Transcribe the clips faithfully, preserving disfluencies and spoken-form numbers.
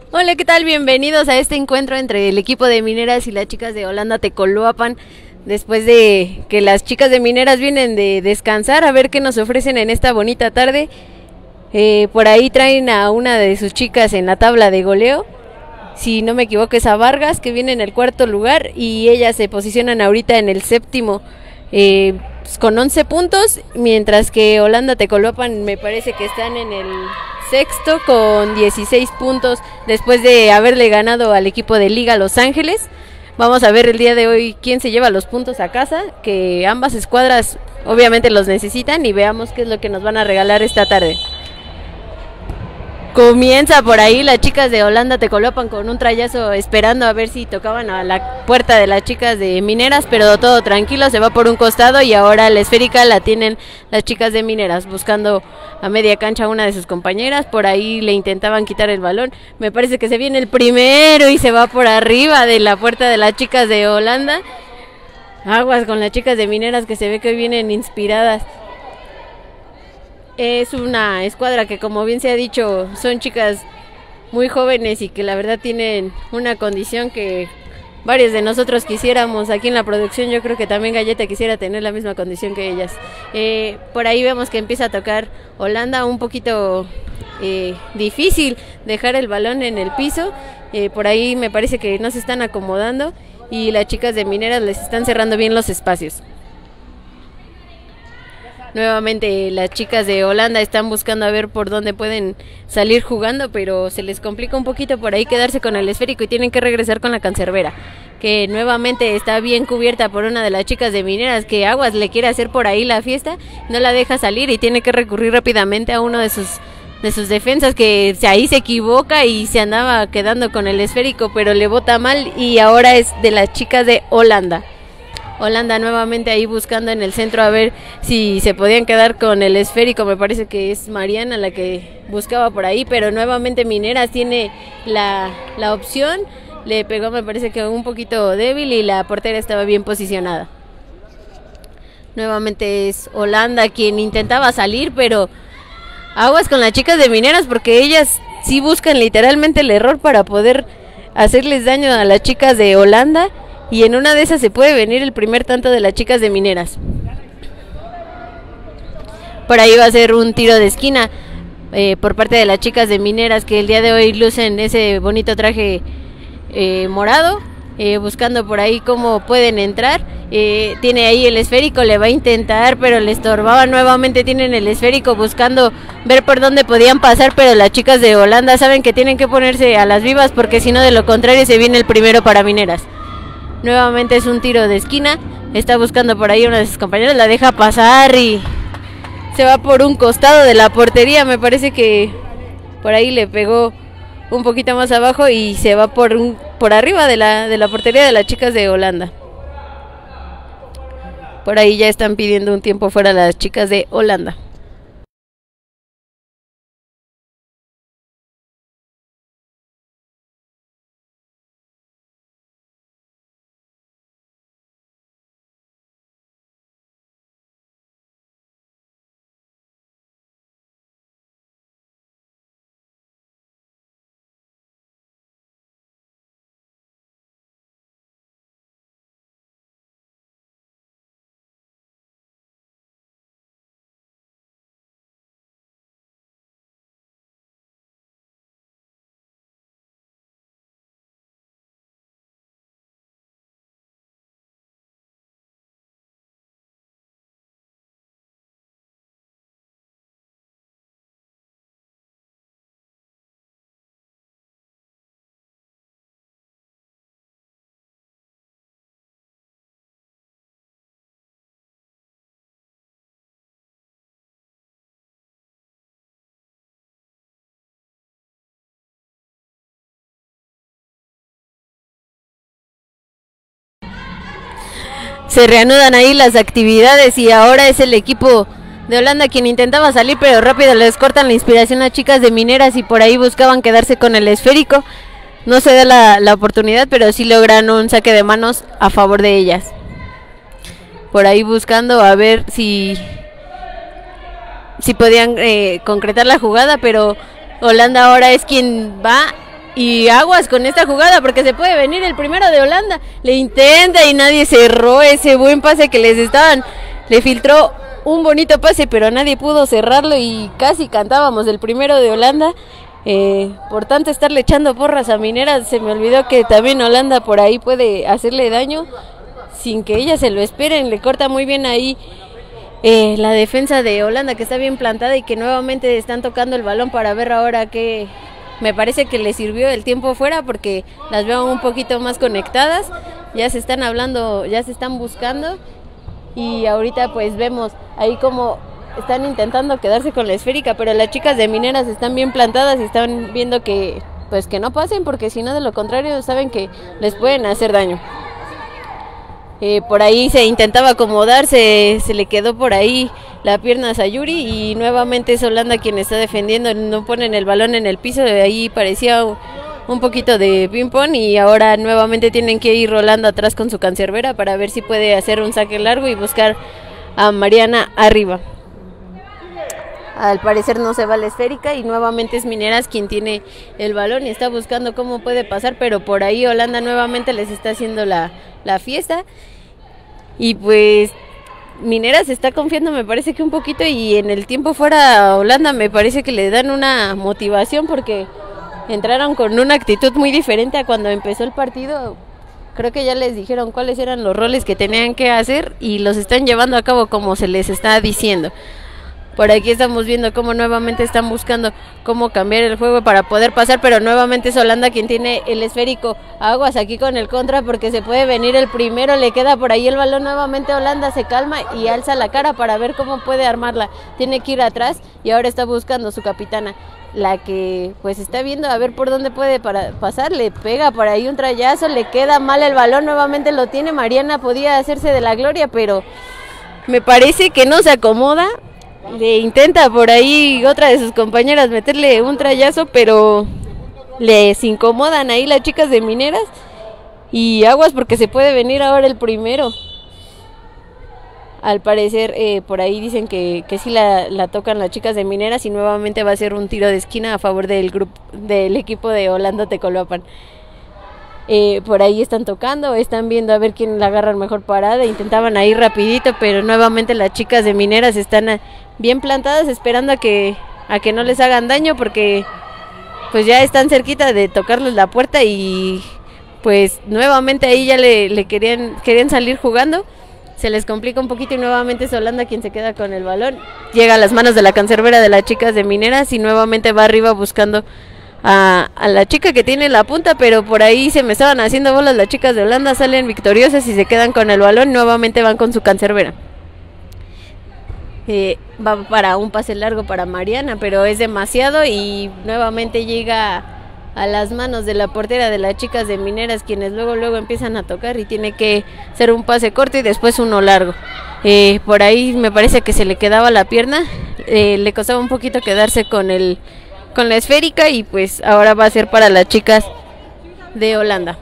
Hola, ¿qué tal? Bienvenidos a este encuentro entre el equipo de Mineras y las chicas de Holanda Tecoloapan. Después de que las chicas de Mineras vienen de descansar, a ver qué nos ofrecen en esta bonita tarde. Eh, por ahí traen a una de sus chicas en la tabla de goleo. Si no me equivoco es a Vargas, que viene en el cuarto lugar, y ellas se posicionan ahorita en el séptimo eh, pues con once puntos, mientras que Holanda Tecoloapan me parece que están en el sexto con dieciséis puntos después de haberle ganado al equipo de Liga Los Ángeles. Vamos a ver el día de hoy quién se lleva los puntos a casa, que ambas escuadras obviamente los necesitan, y veamos qué es lo que nos van a regalar esta tarde. Comienza por ahí las chicas de Holanda Tecoloapan con un trayazo, esperando a ver si tocaban a la puerta de las chicas de Mineras, pero todo tranquilo, se va por un costado, y ahora la esférica la tienen las chicas de Mineras, buscando a media cancha a una de sus compañeras. Por ahí le intentaban quitar el balón, me parece que se viene el primero y se va por arriba de la puerta de las chicas de Holanda. Aguas con las chicas de Mineras, que se ve que hoy vienen inspiradas. Es una escuadra que, como bien se ha dicho, son chicas muy jóvenes y que la verdad tienen una condición que varios de nosotros quisiéramos. Aquí en la producción yo creo que también Galleta quisiera tener la misma condición que ellas. Eh, por ahí vemos que empieza a tocar Holanda, un poquito eh, difícil dejar el balón en el piso. Eh, por ahí me parece que no se están acomodando y las chicas de Mineras les están cerrando bien los espacios. Nuevamente las chicas de Holanda están buscando a ver por dónde pueden salir jugando, pero se les complica un poquito por ahí quedarse con el esférico y tienen que regresar con la cancerbera, que nuevamente está bien cubierta por una de las chicas de Mineras, que aguas le quiere hacer por ahí la fiesta, no la deja salir y tiene que recurrir rápidamente a uno de sus de sus defensas, que ahí se equivoca y se andaba quedando con el esférico, pero le bota mal, y ahora es de las chicas de Holanda. Holanda nuevamente ahí buscando en el centro a ver si se podían quedar con el esférico. Me parece que es Mariana la que buscaba por ahí, pero nuevamente Mineras tiene la, la opción. Le pegó, me parece que un poquito débil, y la portera estaba bien posicionada. Nuevamente es Holanda quien intentaba salir, pero aguas con las chicas de Mineras, porque ellas sí buscan literalmente el error para poder hacerles daño a las chicas de Holanda. Y en una de esas se puede venir el primer tanto de las chicas de Mineras. Por ahí va a ser un tiro de esquina eh, por parte de las chicas de Mineras, que el día de hoy lucen ese bonito traje eh, morado, eh, buscando por ahí cómo pueden entrar. Eh, tiene ahí el esférico, le va a intentar, pero le estorbaba. Nuevamente tienen el esférico buscando ver por dónde podían pasar, pero las chicas de Holanda saben que tienen que ponerse a las vivas, porque si no, de lo contrario se viene el primero para Mineras. Nuevamente es un tiro de esquina, está buscando por ahí una de sus compañeras, la deja pasar y se va por un costado de la portería. Me parece que por ahí le pegó un poquito más abajo y se va por un por arriba de la, de la portería de las chicas de Holanda. Por ahí ya están pidiendo un tiempo fuera las chicas de Holanda. Se reanudan ahí las actividades, y ahora es el equipo de Holanda quien intentaba salir, pero rápido les cortan la inspiración a chicas de Mineras, y por ahí buscaban quedarse con el esférico. No se da la, la oportunidad, pero sí logran un saque de manos a favor de ellas. Por ahí buscando a ver si si podían eh, concretar la jugada, pero Holanda ahora es quien va Y aguas con esta jugada porque se puede venir el primero de Holanda. Le intenta y nadie cerró ese buen pase que les estaban. Le filtró un bonito pase, pero nadie pudo cerrarlo y casi cantábamos el primero de Holanda. Eh, por tanto, estarle echando porras a Mineras, se me olvidó que también Holanda por ahí puede hacerle daño sin que ella se lo esperen. Le corta muy bien ahí eh, la defensa de Holanda, que está bien plantada y que nuevamente están tocando el balón para ver ahora qué. Me parece que le sirvió el tiempo fuera porque las veo un poquito más conectadas, ya se están hablando, ya se están buscando y ahorita pues vemos ahí como están intentando quedarse con la esférica, pero las chicas de Mineras están bien plantadas y están viendo que pues que no pasen porque si no de lo contrario saben que les pueden hacer daño. Eh, por ahí se intentaba acomodar, se, se le quedó por ahí la pierna a Sayuri y nuevamente es Holanda quien está defendiendo, no ponen el balón en el piso, ahí parecía un, un poquito de ping pong y ahora nuevamente tienen que ir rolando atrás con su cancerbera para ver si puede hacer un saque largo y buscar a Mariana arriba. Al parecer no se va la esférica y nuevamente es Mineras quien tiene el balón y está buscando cómo puede pasar, pero por ahí Holanda nuevamente les está haciendo la, la fiesta y pues Mineras está confiando me parece que un poquito y en el tiempo fuera Holanda me parece que le dan una motivación porque entraron con una actitud muy diferente a cuando empezó el partido. Creo que ya les dijeron cuáles eran los roles que tenían que hacer y los están llevando a cabo como se les está diciendo. Por aquí estamos viendo cómo nuevamente están buscando cómo cambiar el juego para poder pasar, pero nuevamente es Holanda quien tiene el esférico. Aguas aquí con el contra porque se puede venir el primero, le queda por ahí el balón, nuevamente Holanda se calma y alza la cara para ver cómo puede armarla. Tiene que ir atrás y ahora está buscando su capitana, la que pues está viendo a ver por dónde puede para pasar, le pega por ahí un trayazo, le queda mal el balón, nuevamente lo tiene Mariana, podía hacerse de la gloria, pero me parece que no se acomoda. Le intenta por ahí otra de sus compañeras meterle un trayazo, pero les incomodan ahí las chicas de Mineras y aguas porque se puede venir ahora el primero. Al parecer eh, por ahí dicen que, que sí la, la tocan las chicas de Mineras y nuevamente va a ser un tiro de esquina a favor del grupo del equipo de Holanda Tecoloapan. Eh, por ahí están tocando, están viendo a ver quién la agarra mejor parada, intentaban ahí rapidito, pero nuevamente las chicas de Mineras están a, bien plantadas esperando a que a que no les hagan daño porque pues ya están cerquita de tocarles la puerta y pues nuevamente ahí ya le, le querían querían salir jugando, se les complica un poquito y nuevamente es Holanda quien se queda con el balón, llega a las manos de la cancerbera de las chicas de Mineras y nuevamente va arriba buscando A, a la chica que tiene la punta, pero por ahí se me estaban haciendo bolas las chicas de Holanda, salen victoriosas y se quedan con el balón, nuevamente van con su cancerbera. Eh, va para un pase largo para Mariana, pero es demasiado y nuevamente llega a las manos de la portera de las chicas de Mineras, quienes luego luego empiezan a tocar y tiene que ser un pase corto y después uno largo. Eh, por ahí me parece que se le quedaba la pierna, eh, le costaba un poquito quedarse con el con la esférica y pues ahora va a ser para las chicas de Holanda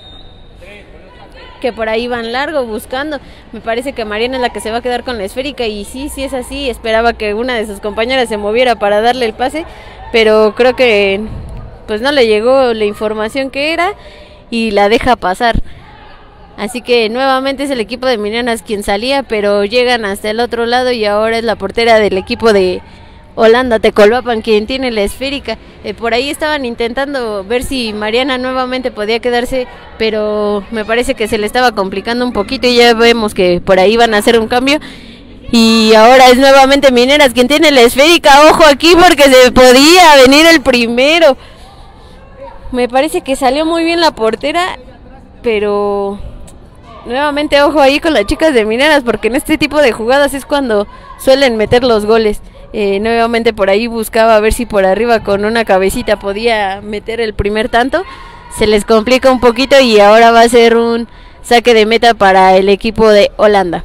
que por ahí van largo buscando. Me parece que Mariana es la que se va a quedar con la esférica y sí, sí es así, esperaba que una de sus compañeras se moviera para darle el pase, pero creo que pues no le llegó la información que era y la deja pasar. Así que nuevamente es el equipo de Mineras quien salía, pero llegan hasta el otro lado y ahora es la portera del equipo de Holanda Tecoloapan quien tiene la esférica. Eh, por ahí estaban intentando ver si Mariana nuevamente podía quedarse, pero me parece que se le estaba complicando un poquito y ya vemos que por ahí van a hacer un cambio. Y ahora es nuevamente Mineras quien tiene la esférica. Ojo aquí porque se podía venir el primero. Me parece que salió muy bien la portera, pero nuevamente ojo ahí con las chicas de Mineras porque en este tipo de jugadas es cuando suelen meter los goles. Eh, nuevamente por ahí buscaba a ver si por arriba con una cabecita podía meter el primer tanto, se les complica un poquito y ahora va a ser un saque de meta para el equipo de Holanda.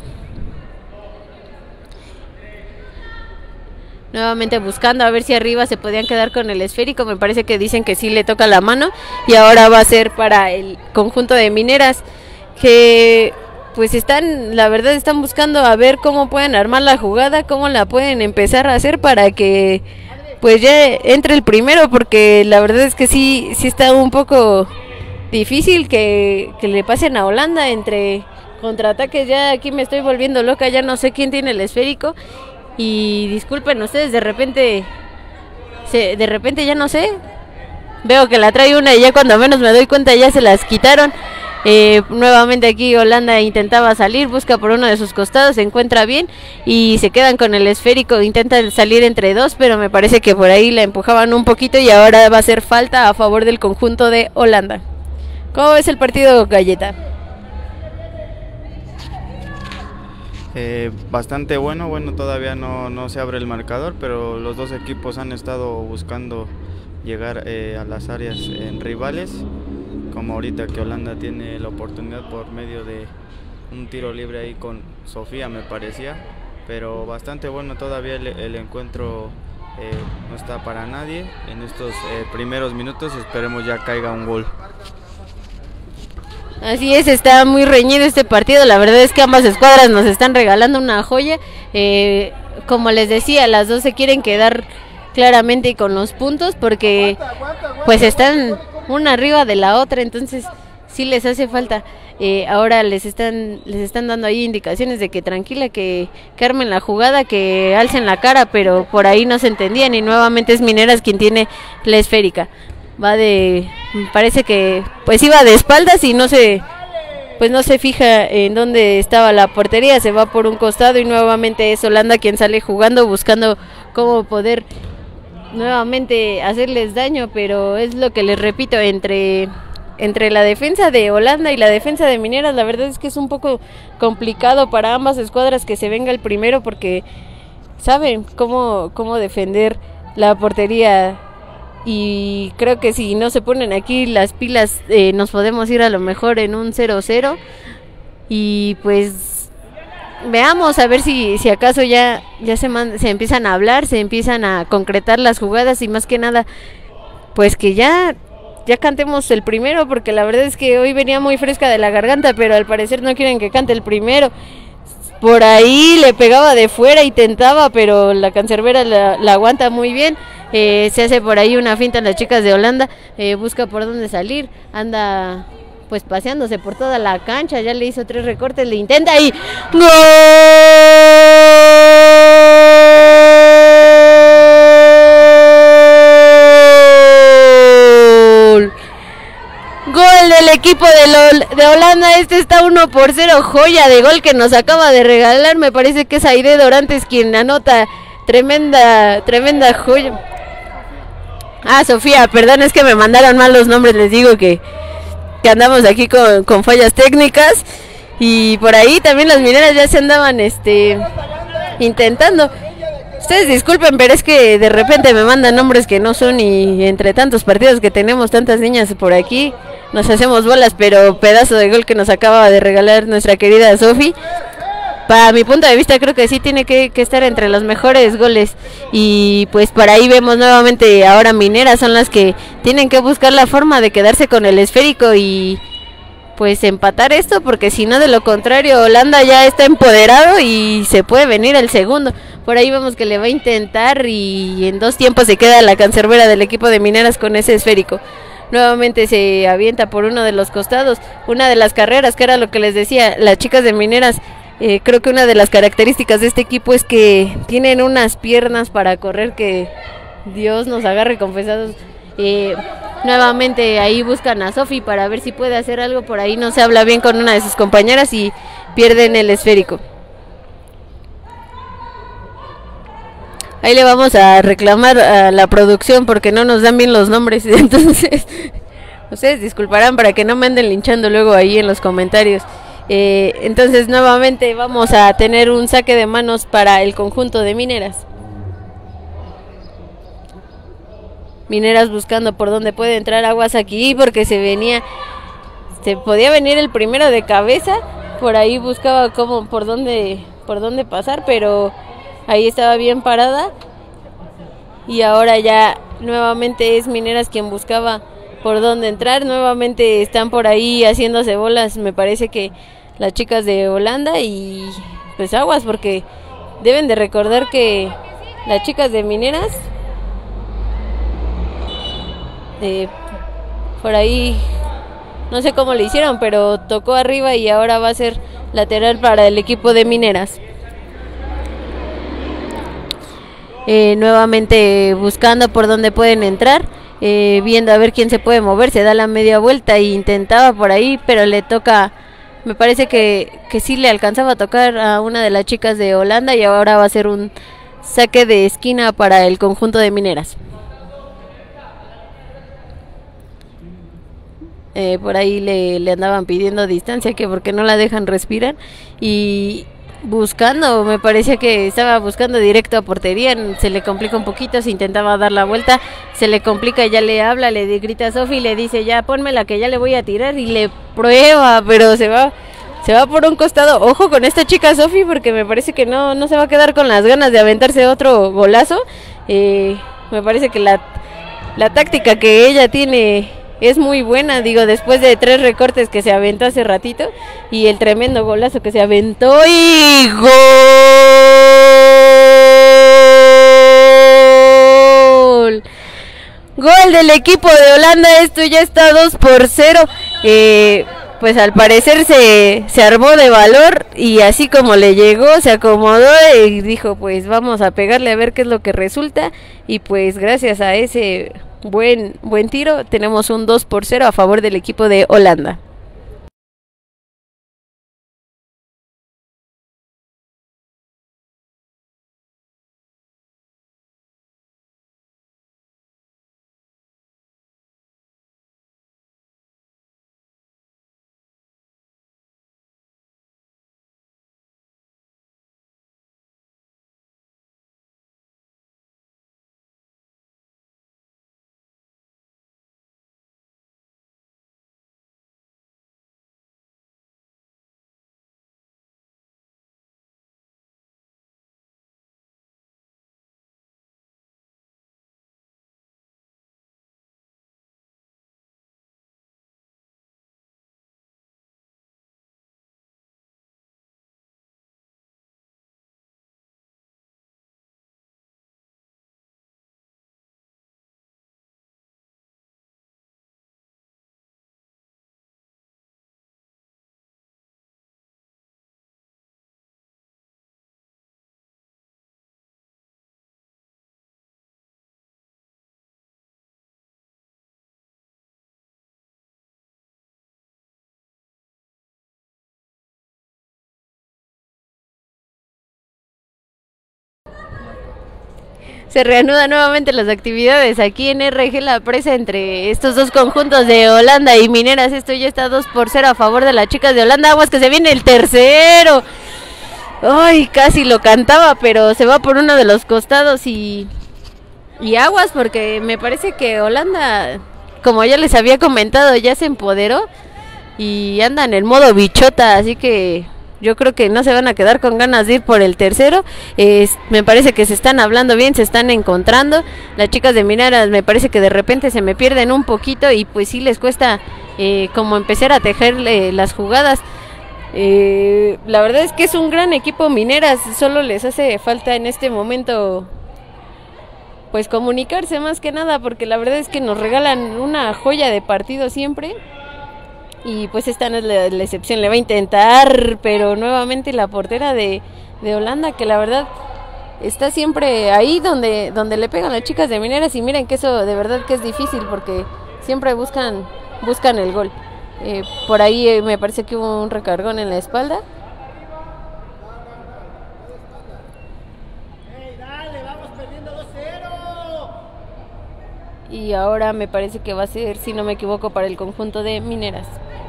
Nuevamente buscando a ver si arriba se podían quedar con el esférico, me parece que dicen que sí le toca la mano y ahora va a ser para el conjunto de Mineras que pues están, la verdad están buscando a ver cómo pueden armar la jugada, cómo la pueden empezar a hacer para que pues ya entre el primero, porque la verdad es que sí, sí está un poco difícil que, que le pasen a Holanda entre contraataques. Ya aquí me estoy volviendo loca, ya no sé quién tiene el esférico y disculpen ustedes, de repente se, de repente ya no sé, veo que la trae una y ya cuando menos me doy cuenta ya se las quitaron. Eh, nuevamente aquí Holanda intentaba salir, busca por uno de sus costados, se encuentra bien y se quedan con el esférico, intentan salir entre dos, pero me parece que por ahí la empujaban un poquito y ahora va a ser falta a favor del conjunto de Holanda. ¿Cómo ves el partido, Galleta? Eh, bastante bueno, bueno todavía no, no se abre el marcador, pero los dos equipos han estado buscando llegar eh, a las áreas en rivales, como ahorita que Holanda tiene la oportunidad por medio de un tiro libre ahí con Sofía, me parecía, pero bastante bueno todavía el, el encuentro, eh, no está para nadie en estos eh, primeros minutos, esperemos ya caiga un gol. Así es, está muy reñido este partido, la verdad es que ambas escuadras nos están regalando una joya, eh, como les decía, las dos se quieren quedar claramente con los puntos porque pues están una arriba de la otra, entonces sí les hace falta. Eh, ahora les están les están dando ahí indicaciones de que tranquila, que, que armen la jugada, que alcen la cara, pero por ahí no se entendían y nuevamente es Mineras quien tiene la esférica. Va de, parece que pues iba de espaldas y no se pues no se fija en dónde estaba la portería, se va por un costado y nuevamente es Holanda quien sale jugando, buscando cómo poder nuevamente hacerles daño, pero es lo que les repito, entre entre la defensa de Holanda y la defensa de Mineras, la verdad es que es un poco complicado para ambas escuadras que se venga el primero, porque saben cómo, cómo defender la portería, y creo que si no se ponen aquí las pilas eh, nos podemos ir a lo mejor en un cero cero, y pues veamos a ver si, si acaso ya, ya se, man, se empiezan a hablar, se empiezan a concretar las jugadas y más que nada pues que ya, ya cantemos el primero, porque la verdad es que hoy venía muy fresca de la garganta, pero al parecer no quieren que cante el primero. Por ahí le pegaba de fuera y tentaba, pero la cancerbera la, la aguanta muy bien. Eh, se hace por ahí una finta en las chicas de Holanda, eh, busca por dónde salir, anda pues paseándose por toda la cancha, ya le hizo tres recortes, le intenta y ¡gol! Gol del equipo de, Lol, de Holanda, este está uno por cero, joya de gol que nos acaba de regalar, me parece que es Aide Dorantes quien anota, tremenda, tremenda joya. Ah, Sofía, perdón, es que me mandaron mal los nombres, les digo que, que andamos aquí con, con fallas técnicas, y por ahí también las Mineras ya se andaban este intentando. Ustedes disculpen, pero es que de repente me mandan nombres que no son, y entre tantos partidos que tenemos, tantas niñas por aquí, nos hacemos bolas, pero pedazo de gol que nos acaba de regalar nuestra querida Sofi. Para mi punto de vista creo que sí tiene que, que estar entre los mejores goles, y pues por ahí vemos nuevamente ahora Mineras son las que tienen que buscar la forma de quedarse con el esférico y pues empatar esto, porque si no, de lo contrario Holanda ya está empoderado y se puede venir el segundo. Por ahí vemos que le va a intentar y en dos tiempos se queda la cancerbera del equipo de Mineras con ese esférico. Nuevamente se avienta por uno de los costados, una de las carreras, que era lo que les decía, las chicas de Mineras. Eh, creo que una de las características de este equipo es que tienen unas piernas para correr que Dios nos agarre confesados. Eh, nuevamente ahí buscan a Sofi para ver si puede hacer algo, por ahí no se habla bien con una de sus compañeras y pierden el esférico. Ahí le vamos a reclamar a la producción porque no nos dan bien los nombres, entonces ustedes disculparán para que no me anden linchando luego ahí en los comentarios. Eh, entonces nuevamente vamos a tener un saque de manos para el conjunto de Mineras. Mineras buscando por dónde puede entrar Aguas aquí, porque se venía, se podía venir el primero de cabeza, por ahí buscaba cómo, por dónde, por dónde pasar, pero ahí estaba bien parada, y ahora ya nuevamente es Mineras quien buscaba por dónde entrar. Nuevamente están por ahí haciéndose bolas, me parece que las chicas de Holanda, y pues aguas, porque deben de recordar que las chicas de Mineras Eh, por ahí, no sé cómo le hicieron, pero tocó arriba y ahora va a ser lateral para el equipo de Mineras. Eh, nuevamente buscando por dónde pueden entrar, eh, viendo a ver quién se puede mover, se da la media vuelta e intentaba por ahí, pero le toca, me parece que, que sí le alcanzaba a tocar a una de las chicas de Holanda y ahora va a ser un saque de esquina para el conjunto de Mineras. Eh, por ahí le, le andaban pidiendo distancia, que porque no la dejan respirar, y buscando, me parecía que estaba buscando directo a portería, se le complica un poquito, se intentaba dar la vuelta, se le complica, ya le habla, le grita a Sofi, le dice ya pónmela que ya le voy a tirar y le prueba, pero se va se va por un costado. Ojo con esta chica Sofi, porque me parece que no, no se va a quedar con las ganas de aventarse otro golazo. Eh, me parece que la, la táctica que ella tiene es muy buena, digo, después de tres recortes que se aventó hace ratito y el tremendo golazo que se aventó y gol. Gol del equipo de Holanda, esto ya está dos por cero. Eh, pues al parecer se, se armó de valor y así como le llegó, se acomodó y dijo pues vamos a pegarle a ver qué es lo que resulta, y pues gracias a ese buen, buen tiro tenemos un dos por cero a favor del equipo de Holanda. Se reanudan nuevamente las actividades aquí en R G La Presa entre estos dos conjuntos de Holanda y Mineras. Esto ya está dos por cero a favor de las chicas de Holanda. Aguas que se viene el tercero. Ay, casi lo cantaba, pero se va por uno de los costados y, y aguas, porque me parece que Holanda, como ya les había comentado, ya se empoderó y andan en modo bichota, así que yo creo que no se van a quedar con ganas de ir por el tercero. Eh, me parece que se están hablando bien, se están encontrando. Las chicas de Mineras me parece que de repente se me pierden un poquito y pues sí les cuesta eh, como empezar a tejer eh, las jugadas. Eh, la verdad es que es un gran equipo Mineras, solo les hace falta en este momento pues comunicarse más que nada, porque la verdad es que nos regalan una joya de partido siempre. Y pues esta no es la, la excepción, le va a intentar, pero nuevamente la portera de, de Holanda, que la verdad está siempre ahí donde, donde le pegan las chicas de Mineras, y miren que eso de verdad que es difícil porque siempre buscan, buscan el gol. Eh, por ahí eh, me parece que hubo un recargón en la espalda. Y ahora me parece que va a ser, si no me equivoco, para el conjunto de Mineras.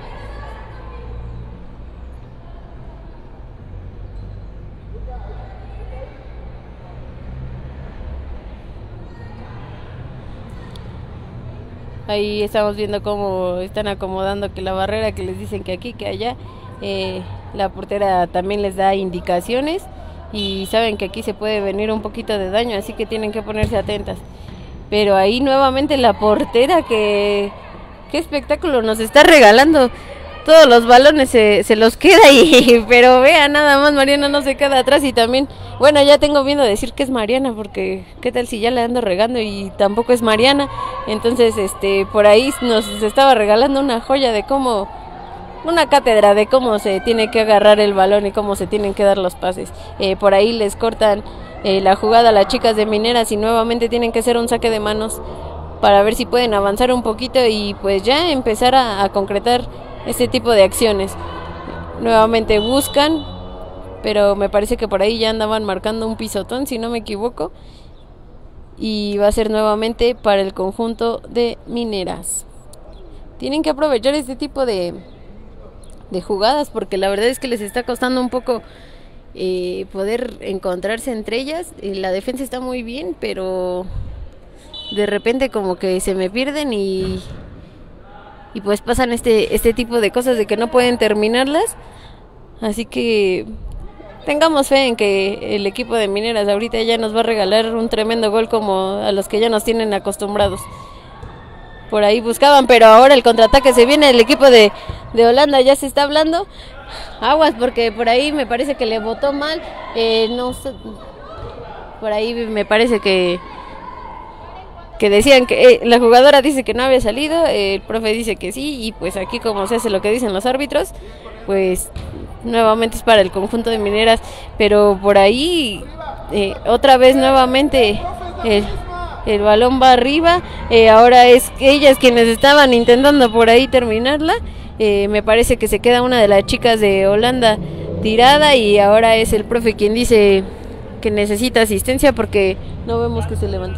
Ahí estamos viendo cómo están acomodando que la barrera, que les dicen que aquí, que allá. Eh, la portera también les da indicaciones y saben que aquí se puede venir un poquito de daño, así que tienen que ponerse atentas. Pero ahí nuevamente la portera, que qué espectáculo nos está regalando. todos los balones se, se los queda y pero vea, nada más Mariana no se queda atrás. Y también, bueno, ya tengo miedo de decir que es Mariana, porque qué tal si ya le ando regando y tampoco es Mariana. Entonces, este, por ahí nos estaba regalando una joya de cómo, una cátedra de cómo se tiene que agarrar el balón y cómo se tienen que dar los pases. Eh, por ahí les cortan eh, la jugada a las chicas de Mineras y nuevamente tienen que hacer un saque de manos para ver si pueden avanzar un poquito y pues ya empezar a, a concretar este tipo de acciones. Nuevamente buscan, pero me parece que por ahí ya andaban marcando un pisotón, si no me equivoco, y va a ser nuevamente para el conjunto de Mineras. Tienen que aprovechar este tipo de, de jugadas, porque la verdad es que les está costando un poco eh, poder encontrarse entre ellas. Eh, la defensa está muy bien, pero de repente como que se me pierden y y pues pasan este este tipo de cosas de que no pueden terminarlas. Así que tengamos fe en que el equipo de Mineras ahorita ya nos va a regalar un tremendo gol como a los que ya nos tienen acostumbrados. Por ahí buscaban, pero ahora el contraataque se viene. El equipo de, de Holanda ya se está hablando. Aguas, porque por ahí me parece que le botó mal. Eh, no sé, por ahí me parece que que decían que eh, la jugadora dice que no había salido, eh, el profe dice que sí, y pues aquí como se hace lo que dicen los árbitros, pues nuevamente es para el conjunto de Mineras. Pero por ahí eh, otra vez nuevamente el, el balón va arriba. Eh, ahora es ellas quienes estaban intentando por ahí terminarla. Eh, me parece que se queda una de las chicas de Holanda tirada y ahora es el profe quien dice que necesita asistencia porque no vemos que se levante.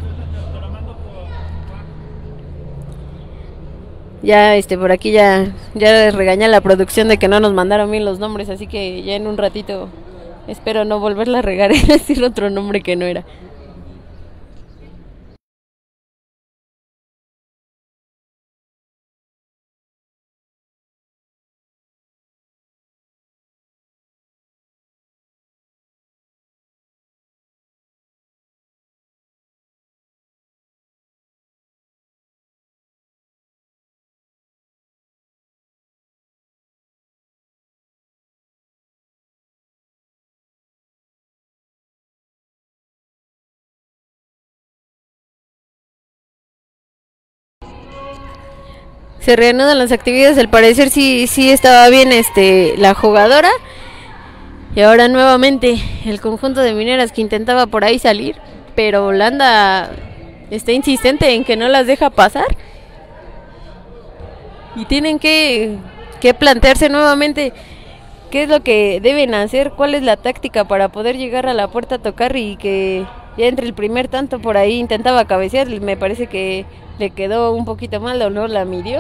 Ya este por aquí ya ya les regaña la producción de que no nos mandaron bien los nombres, así que ya en un ratito espero no volverla a regar y decir otro nombre que no era. Se reanudan las actividades, al parecer sí sí estaba bien este la jugadora. Y ahora nuevamente el conjunto de Mineras que intentaba por ahí salir, pero Holanda está insistente en que no las deja pasar. Y tienen que, que plantearse nuevamente qué es lo que deben hacer, cuál es la táctica para poder llegar a la puerta a tocar y que ya entre el primer tanto por ahí intentaba cabecear, me parece que le quedó un poquito mal o no la midió.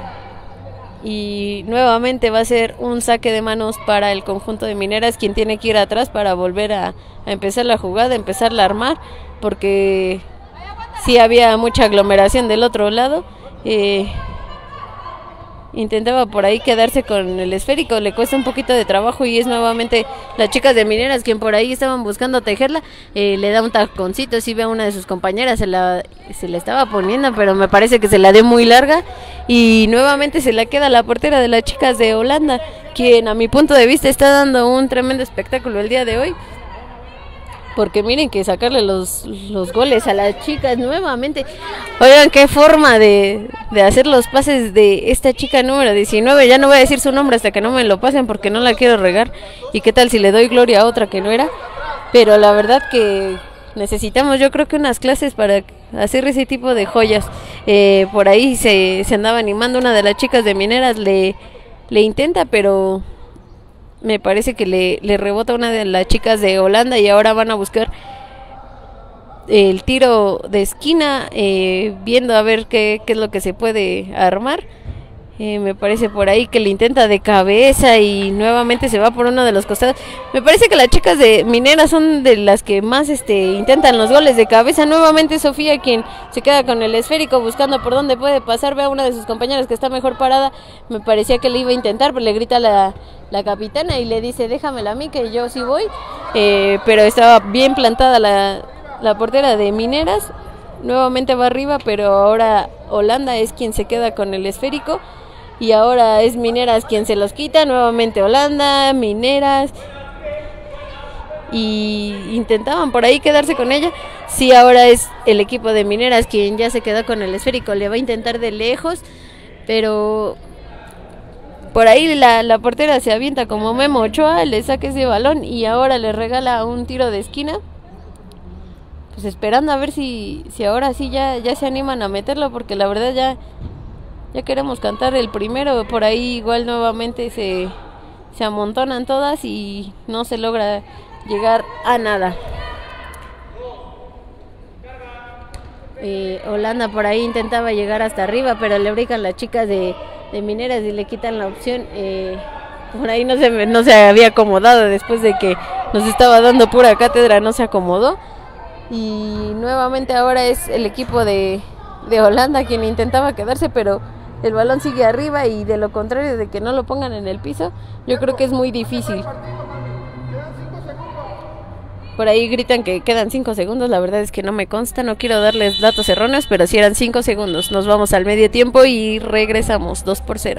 Y nuevamente va a ser un saque de manos para el conjunto de Mineras, quien tiene que ir atrás para volver a, a empezar la jugada, empezarla a armar, porque sí había mucha aglomeración del otro lado. Eh, intentaba por ahí quedarse con el esférico, le cuesta un poquito de trabajo y es nuevamente las chicas de Mineras quien por ahí estaban buscando tejerla. Eh, le da un taconcito, sí ve a una de sus compañeras, se la, se la estaba poniendo, pero me parece que se la dio muy larga y nuevamente se la queda la portera de las chicas de Holanda, quien a mi punto de vista está dando un tremendo espectáculo el día de hoy. Porque miren que sacarle los, los goles a las chicas nuevamente. Oigan, qué forma de, de hacer los pases de esta chica número diecinueve. Ya no voy a decir su nombre hasta que no me lo pasen porque no la quiero regar. Y qué tal si le doy gloria a otra que no era. Pero la verdad que necesitamos yo creo que unas clases para hacer ese tipo de joyas. Eh, por ahí se, se andaba animando una de las chicas de Mineras. Le, le intenta, pero me parece que le, le rebota una de las chicas de Holanda y ahora van a buscar el tiro de esquina, eh, viendo a ver qué, qué es lo que se puede armar. Eh, me parece por ahí que le intenta de cabeza y nuevamente se va por uno de los costados. Me parece que las chicas de Mineras son de las que más este intentan los goles de cabeza. Nuevamente Sofía quien se queda con el esférico buscando por dónde puede pasar. Ve a una de sus compañeras que está mejor parada. Me parecía que le iba a intentar, pero le grita la, la capitana y le dice déjamela a mí que yo sí voy. Eh, pero estaba bien plantada la, la portera de Mineras. Nuevamente va arriba, pero ahora Holanda es quien se queda con el esférico. y ahora es Mineras quien se los quita, nuevamente Holanda, Mineras, y intentaban por ahí quedarse con ella. Sí, ahora es el equipo de Mineras quien ya se quedó con el esférico, le va a intentar de lejos, pero por ahí la, la portera se avienta como Memo Ochoa, le saca ese balón y ahora le regala un tiro de esquina, pues esperando a ver si, si ahora sí ya, ya se animan a meterlo, porque la verdad ya, ya queremos cantar el primero. Por ahí igual nuevamente se, se amontonan todas y no se logra llegar a nada. Eh, Holanda por ahí intentaba llegar hasta arriba, pero le brincan las chicas de, de Mineras y le quitan la opción. Eh, por ahí no se, no se había acomodado después de que nos estaba dando pura cátedra, no se acomodó. Y nuevamente ahora es el equipo de, de Holanda quien intentaba quedarse, pero el balón sigue arriba y de lo contrario de que no lo pongan en el piso, yo creo que es muy difícil. Por ahí gritan que quedan cinco segundos, la verdad es que no me consta, no quiero darles datos erróneos, pero si eran cinco segundos. Nos vamos al medio tiempo y regresamos dos por cero.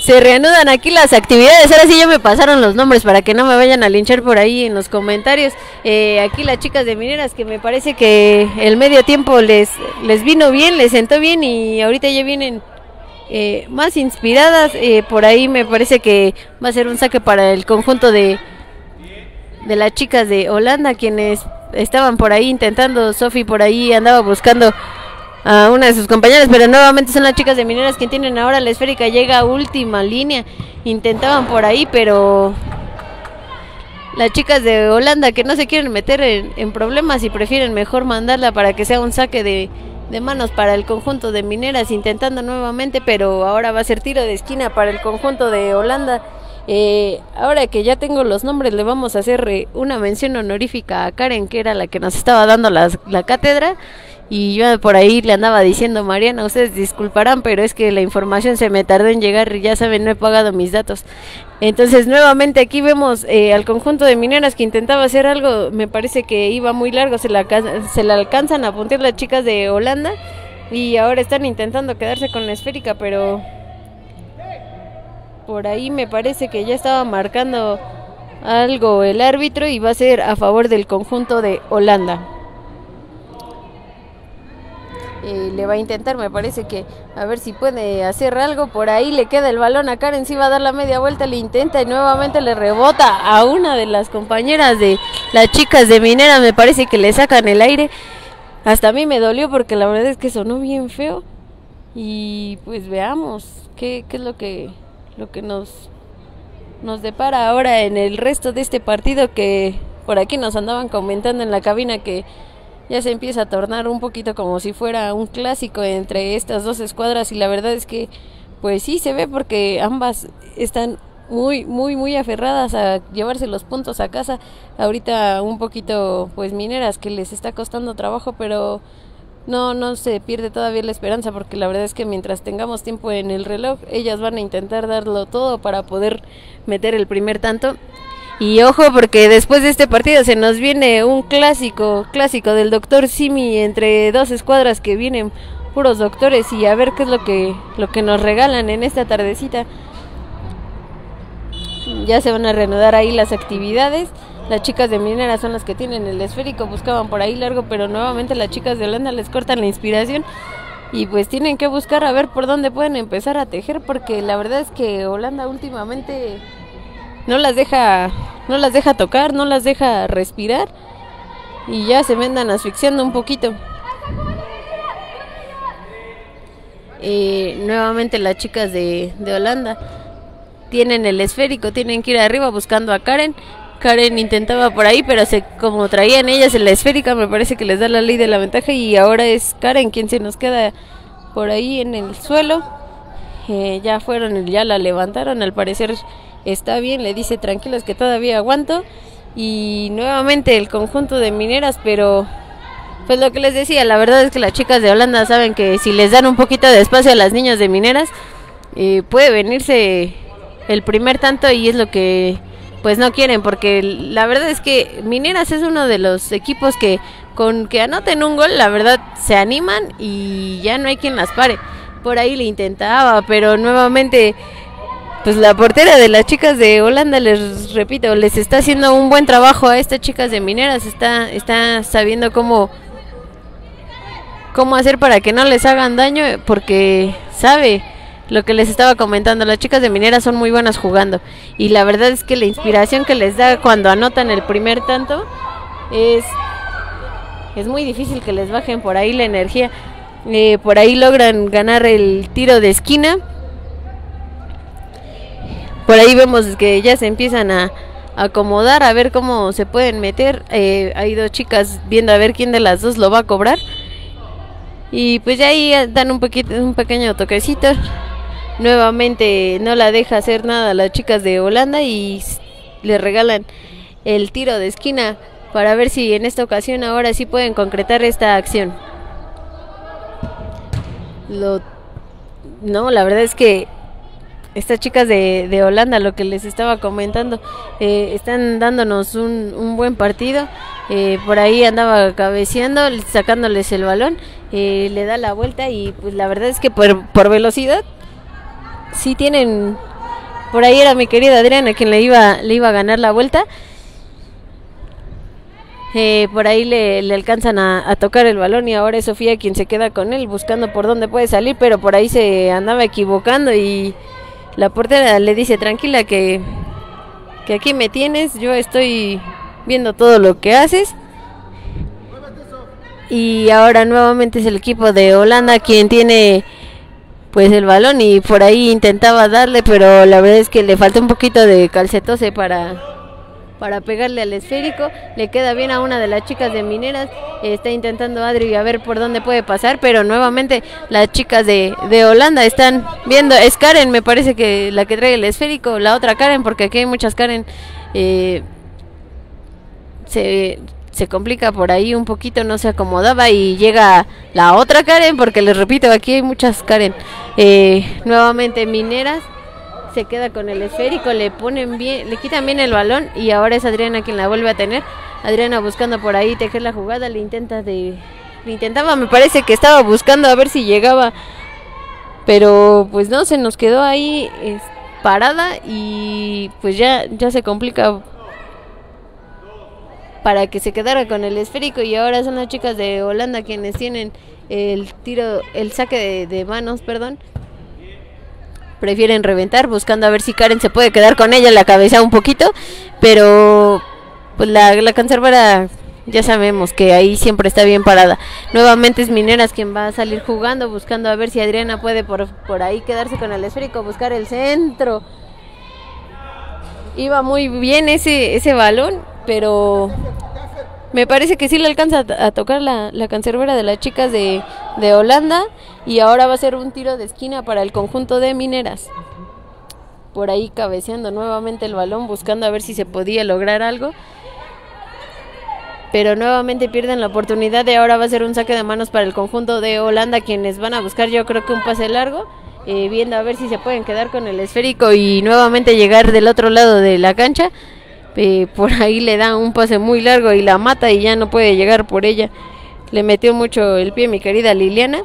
Se reanudan aquí las actividades. Ahora sí ya me pasaron los nombres para que no me vayan a linchar por ahí en los comentarios. Eh, aquí las chicas de Mineras, que me parece que el medio tiempo les, les vino bien, les sentó bien y ahorita ya vienen eh, más inspiradas. Eh, por ahí me parece que va a ser un saque para el conjunto de, de las chicas de Holanda, quienes estaban por ahí intentando. Sofi por ahí andaba buscando a una de sus compañeras, pero nuevamente son las chicas de Mineras quien tienen ahora la esférica. Llega a última línea, intentaban por ahí, pero las chicas de Holanda, que no se quieren meter en, en problemas y prefieren mejor mandarla para que sea un saque de, de manos para el conjunto de Mineras, intentando nuevamente, pero ahora va a ser tiro de esquina para el conjunto de Holanda. Eh, ahora que ya tengo los nombres, le vamos a hacer eh, una mención honorífica a Karen, que era la que nos estaba dando las, la cátedra. Y yo por ahí le andaba diciendo, Mariana, ustedes disculparán, pero es que la información se me tardó en llegar y ya saben, no he pagado mis datos. Entonces nuevamente aquí vemos eh, al conjunto de Mineras que intentaba hacer algo, me parece que iba muy largo, se la, se la alcanzan a puntear las chicas de Holanda y ahora están intentando quedarse con la esférica, pero por ahí me parece que ya estaba marcando algo el árbitro y va a ser a favor del conjunto de Holanda. Eh, le va a intentar, me parece que a ver si puede hacer algo. Por ahí le queda el balón a Karen, sí va a dar la media vuelta, le intenta y nuevamente le rebota a una de las compañeras de las chicas de Minera. Me parece que le sacan el aire. Hasta a mí me dolió porque la verdad es que sonó bien feo. Y pues veamos qué, qué es lo que, lo que nos, nos depara ahora en el resto de este partido, que por aquí nos andaban comentando en la cabina que ya se empieza a tornar un poquito como si fuera un clásico entre estas dos escuadras, y la verdad es que pues sí se ve porque ambas están muy muy muy aferradas a llevarse los puntos a casa. Ahorita un poquito pues Mineras que les está costando trabajo, pero no no se pierde todavía la esperanza, porque la verdad es que mientras tengamos tiempo en el reloj, ellas van a intentar darlo todo para poder meter el primer tanto. Y ojo, porque después de este partido se nos viene un clásico, clásico del doctor Simi entre dos escuadras que vienen puros doctores, y a ver qué es lo que, lo que nos regalan en esta tardecita. Ya se van a reanudar ahí las actividades. Las chicas de Mineras son las que tienen el esférico, buscaban por ahí largo, pero nuevamente las chicas de Holanda les cortan la inspiración. Y pues tienen que buscar a ver por dónde pueden empezar a tejer, porque la verdad es que Holanda últimamente no las deja, no las deja tocar, no las deja respirar, y ya se me andan asfixiando un poquito. Eh, nuevamente las chicas de, de Holanda tienen el esférico, tienen que ir arriba buscando a Karen. Karen intentaba por ahí, pero se, como traían ellas en la esférica, me parece que les da la ley de la ventaja, y ahora es Karen quien se nos queda por ahí en el suelo. Eh, ya fueron, ya la levantaron, al parecer está bien, le dice tranquilos que todavía aguanto. Y nuevamente el conjunto de Mineras, pero pues lo que les decía, la verdad es que las chicas de Holanda saben que si les dan un poquito de espacio a las niñas de Mineras, eh, puede venirse el primer tanto, y es lo que pues no quieren, porque la verdad es que Mineras es uno de los equipos que con que anoten un gol, la verdad se animan y ya no hay quien las pare. Por ahí le intentaba, pero nuevamente pues la portera de las chicas de Holanda, les repito, les está haciendo un buen trabajo a estas chicas de Mineras. Está, está sabiendo cómo, cómo hacer para que no les hagan daño, porque sabe lo que les estaba comentando. Las chicas de Mineras son muy buenas jugando, y la verdad es que la inspiración que les da cuando anotan el primer tanto es, es muy difícil que les bajen por ahí la energía. Eh, por ahí logran ganar el tiro de esquina. Por ahí vemos que ya se empiezan a acomodar, a ver cómo se pueden meter. Eh, hay dos chicas viendo a ver quién de las dos lo va a cobrar. Y pues ya ahí dan un poquito, un pequeño toquecito. Nuevamente no la deja hacer nada a las chicas de Holanda y le regalan el tiro de esquina para ver si en esta ocasión ahora sí pueden concretar esta acción. Lo, no, la verdad es que estas chicas de, de Holanda, lo que les estaba comentando, eh, están dándonos un, un buen partido. Eh, por ahí andaba cabeceando, sacándoles el balón, eh, le da la vuelta y pues la verdad es que por, por velocidad sí tienen por ahí era mi querida Adriana quien le iba, le iba a ganar la vuelta. Eh, por ahí le, le alcanzan a, a tocar el balón y ahora es Sofía quien se queda con él buscando por dónde puede salir, pero por ahí se andaba equivocando y la portera le dice tranquila que, que aquí me tienes, yo estoy viendo todo lo que haces. Y ahora nuevamente es el equipo de Holanda quien tiene pues el balón y por ahí intentaba darle, pero la verdad es que le falta un poquito de calcetose para, para pegarle al esférico. Le queda bien a una de las chicas de Mineras, está intentando Adri a ver por dónde puede pasar, pero nuevamente las chicas de, de Holanda están viendo, es Karen me parece que la que trae el esférico, la otra Karen, porque aquí hay muchas Karen, eh, se... se complica por ahí un poquito, no se acomodaba y llega la otra Karen, porque les repito, aquí hay muchas Karen. Eh, nuevamente Mineras se queda con el esférico, le ponen bien, le quitan bien el balón y ahora es Adriana quien la vuelve a tener. Adriana buscando por ahí tejer la jugada, le intenta de, le intentaba, me parece que estaba buscando a ver si llegaba, pero pues no, se nos quedó ahí es, parada y pues ya, ya se complica para que se quedara con el esférico y ahora son las chicas de Holanda quienes tienen el tiro, el saque de, de manos, perdón. Prefieren reventar, buscando a ver si Karen se puede quedar con ella, la cabeza un poquito, pero pues la, la cancerbera ya sabemos que ahí siempre está bien parada. Nuevamente es Mineras quien va a salir jugando, buscando a ver si Adriana puede por, por ahí quedarse con el esférico, buscar el centro. Iba muy bien ese, ese balón, pero me parece que sí le alcanza a, a tocar la, la cancerbera de las chicas de, de Holanda y ahora va a ser un tiro de esquina para el conjunto de Mineras. Por ahí cabeceando nuevamente el balón, buscando a ver si se podía lograr algo, pero nuevamente pierden la oportunidad de ahora va a ser un saque de manos para el conjunto de Holanda, quienes van a buscar yo creo que un pase largo, eh, viendo a ver si se pueden quedar con el esférico y nuevamente llegar del otro lado de la cancha. Eh, por ahí le da un pase muy largo y la mata y ya no puede llegar por ella. Le metió mucho el pie mi querida Liliana.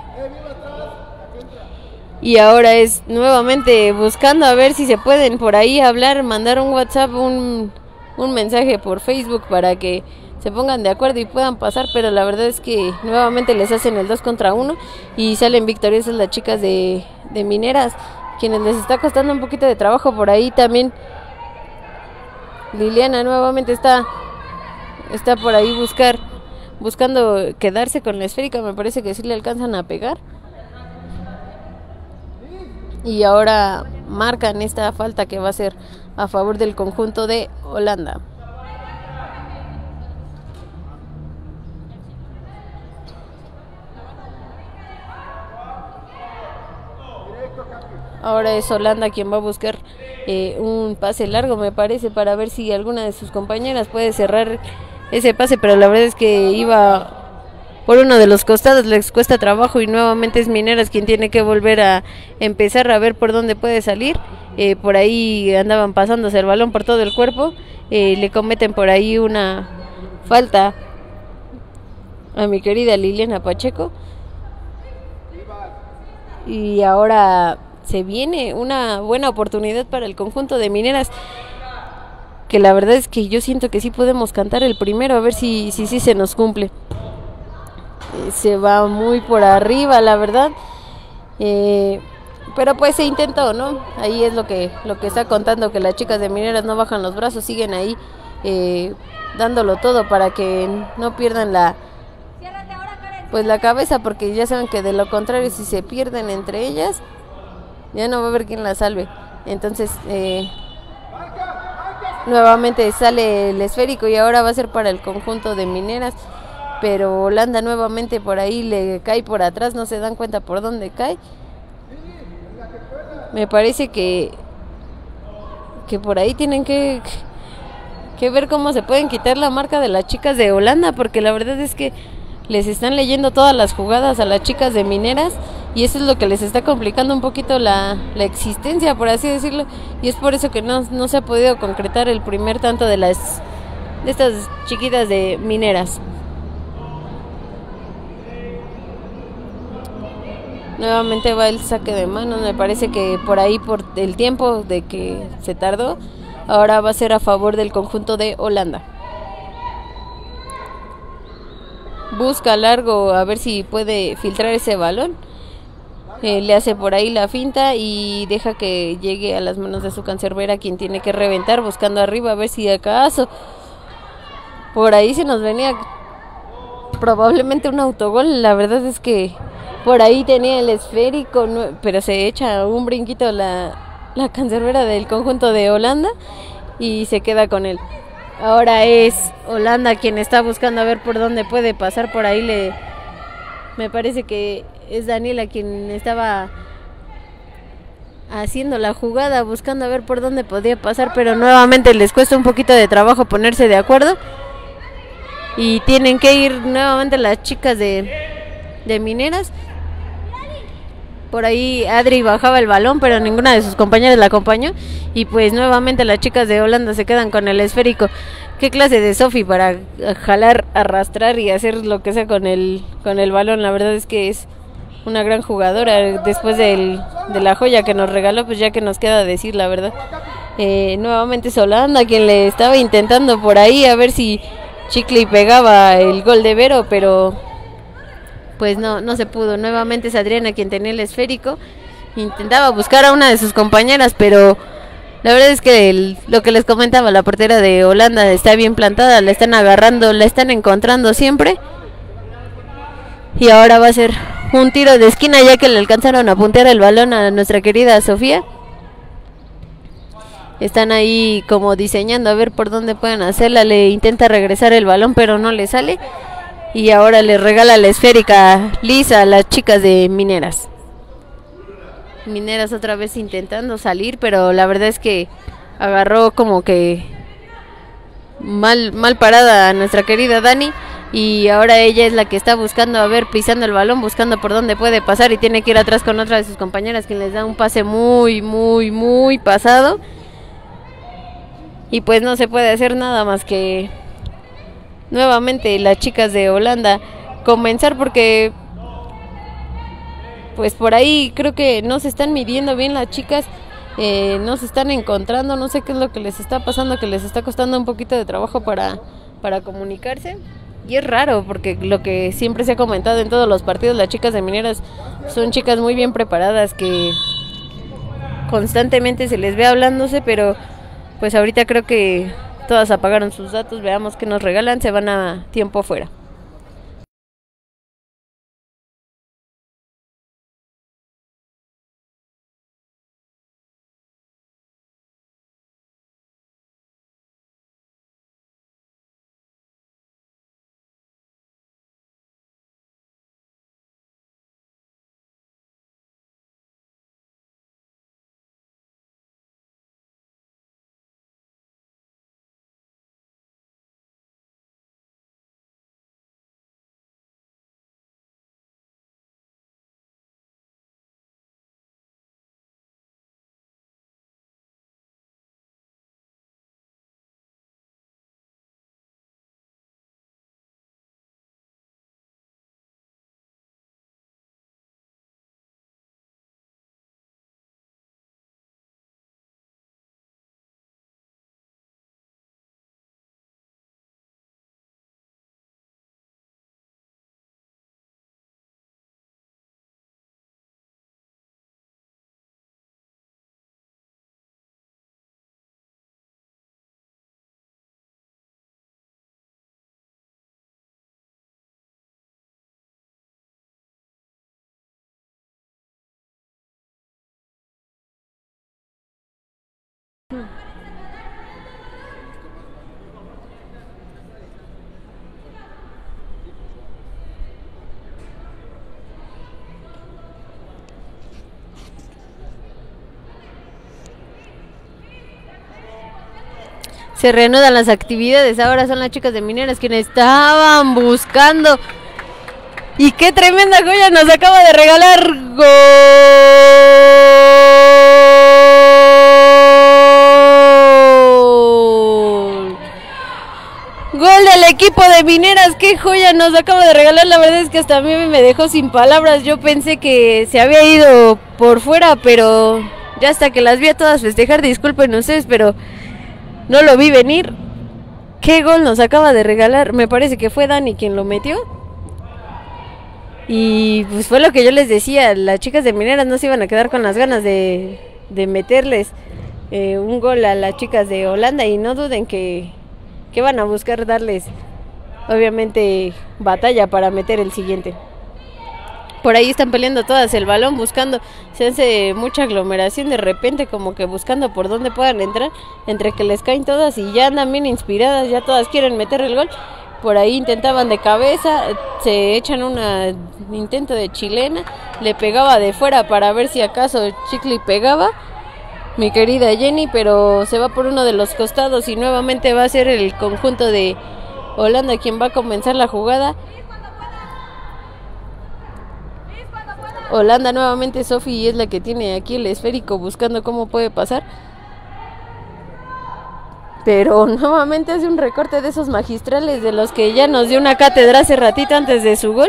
Y ahora es nuevamente buscando a ver si se pueden por ahí hablar, mandar un WhatsApp, un, un mensaje por Facebook para que se pongan de acuerdo y puedan pasar, pero la verdad es que nuevamente les hacen el dos contra uno y salen victoriosas las chicas de, de Mineras, quienes les está costando un poquito de trabajo. Por ahí también Liliana nuevamente está está por ahí buscar buscando quedarse con la esférica, me parece que sí le alcanzan a pegar. Y ahora marcan esta falta que va a ser a favor del conjunto de Holanda. Ahora es Holanda quien va a buscar eh, un pase largo, me parece, para ver si alguna de sus compañeras puede cerrar ese pase, pero la verdad es que iba por uno de los costados, les cuesta trabajo y nuevamente es Mineras quien tiene que volver a empezar a ver por dónde puede salir. Eh, por ahí andaban pasándose el balón por todo el cuerpo, eh, le cometen por ahí una falta a mi querida Liliana Pacheco y ahora se viene una buena oportunidad para el conjunto de Mineras, que la verdad es que yo siento que sí podemos cantar el primero, a ver si si, si se nos cumple. Eh, se va muy por arriba, la verdad, eh, pero pues se intentó, ¿no? Ahí es lo que lo que está contando, que las chicas de Mineras no bajan los brazos, siguen ahí eh, dándolo todo para que no pierdan la pues la cabeza, porque ya saben que de lo contrario, si se pierden entre ellas, ya no va a haber quien la salve. Entonces eh, nuevamente sale el esférico y ahora va a ser para el conjunto de Mineras, pero Holanda nuevamente por ahí le cae por atrás, no se dan cuenta por dónde cae. Me parece que que por ahí tienen que que ver cómo se pueden quitar la marca de las chicas de Holanda, porque la verdad es que les están leyendo todas las jugadas a las chicas de Mineras y eso es lo que les está complicando un poquito la, la existencia, por así decirlo, y es por eso que no, no se ha podido concretar el primer tanto de las de estas chiquitas de Mineras. Nuevamente va el saque de manos, me parece que por ahí, por el tiempo de que se tardó, ahora va a ser a favor del conjunto de Holanda. Busca largo a ver si puede filtrar ese balón. Eh, le hace por ahí la finta y deja que llegue a las manos de su cancerbera, quien tiene que reventar buscando arriba a ver si acaso por ahí se nos venía probablemente un autogol. La verdad es que por ahí tenía el esférico, no, pero se echa un brinquito la, la cancerbera del conjunto de Holanda y se queda con él. Ahora es Holanda quien está buscando a ver por dónde puede pasar. Por ahí le me parece que es Daniela quien estaba haciendo la jugada, buscando a ver por dónde podía pasar, pero nuevamente les cuesta un poquito de trabajo ponerse de acuerdo y tienen que ir nuevamente las chicas de, de Mineras. Por ahí Adri bajaba el balón, pero ninguna de sus compañeras la acompañó y pues nuevamente las chicas de Holanda se quedan con el esférico. Qué clase de Sofi para jalar, arrastrar y hacer lo que sea con el con el balón. La verdad es que es una gran jugadora. Después del, de la joya que nos regaló, pues ya que nos queda decir la verdad. Eh, nuevamente es Holanda quien le estaba intentando por ahí a ver si Chicle pegaba el gol de Vero, pero pues no, no se pudo. Nuevamente es Adriana quien tenía el esférico. Intentaba buscar a una de sus compañeras, pero la verdad es que el, lo que les comentaba, la portera de Holanda está bien plantada, la están agarrando, la están encontrando siempre. Y ahora va a ser un tiro de esquina, ya que le alcanzaron a puntear el balón a nuestra querida Sofía. Están ahí como diseñando a ver por dónde pueden hacerla. Le intenta regresar el balón, pero no le sale. Y ahora le regala la esférica lisa a las chicas de Mineras. Mineras otra vez intentando salir, pero la verdad es que agarró como que mal, mal parada a nuestra querida Dani. Y ahora ella es la que está buscando, a ver, pisando el balón, buscando por dónde puede pasar y tiene que ir atrás con otra de sus compañeras, quien les da un pase muy, muy, muy pasado. Y pues no se puede hacer nada más que nuevamente las chicas de Holanda comenzar, porque pues por ahí creo que no se están midiendo bien las chicas, eh, no se están encontrando, no sé qué es lo que les está pasando, que les está costando un poquito de trabajo para, para comunicarse. Y es raro, porque lo que siempre se ha comentado en todos los partidos, las chicas de Mineras son chicas muy bien preparadas, que constantemente se les ve hablándose, pero pues ahorita creo que todas apagaron sus datos. Veamos qué nos regalan, se van a tiempo afuera. Se reanudan las actividades, ahora son las chicas de Mineras quienes estaban buscando. Y qué tremenda joya nos acaba de regalar. ¡Gol! Gol del equipo de Mineras, qué joya nos acaba de regalar, la verdad es que hasta a mí me dejó sin palabras, yo pensé que se había ido por fuera, pero ya hasta que las vi a todas festejar, disculpen ustedes, pero no lo vi venir. Qué gol nos acaba de regalar, me parece que fue Dani quien lo metió. Y pues fue lo que yo les decía, las chicas de Mineras no se iban a quedar con las ganas de, de meterles eh, un gol a las chicas de Holanda, y no duden que... que van a buscar darles, obviamente, batalla para meter el siguiente. Por ahí están peleando todas el balón, buscando, se hace mucha aglomeración de repente, como que buscando por dónde puedan entrar, entre que les caen todas y ya andan bien inspiradas, ya todas quieren meter el gol. Por ahí intentaban de cabeza, se echan un intento de chilena, le pegaba de fuera para ver si acaso Chicli pegaba, mi querida Jenny, pero se va por uno de los costados y nuevamente va a ser el conjunto de Holanda quien va a comenzar la jugada. Holanda nuevamente, Sofi es la que tiene aquí el esférico buscando cómo puede pasar, pero nuevamente hace un recorte de esos magistrales de los que ya nos dio una cátedra hace ratito antes de su gol.